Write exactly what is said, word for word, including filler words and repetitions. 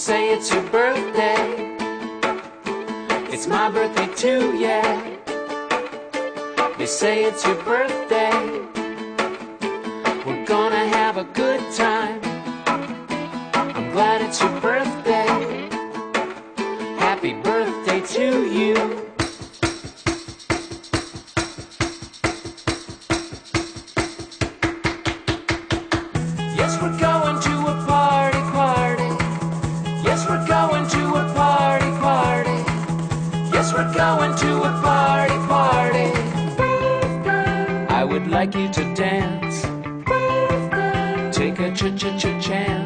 say it's your birthday. It's my birthday too, yeah. They say it's your birthday. We're gonna have a good time. I'm glad it's your birthday. Happy birthday to you. Yes, we're going to a party, party. Yes, we're going to a party, party. Yes, we're going to a party, party. I would like you to dance. Take a ch-ch-ch chance.